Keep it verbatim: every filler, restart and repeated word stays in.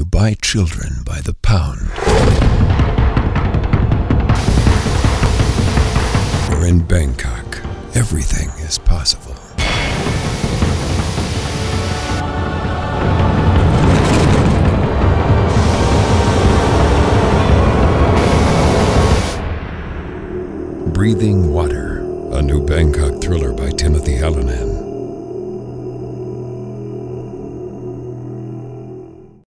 buy children by the pound. For in Bangkok, everything is possible. Breathing Water, a new Bangkok thriller by Hallinan.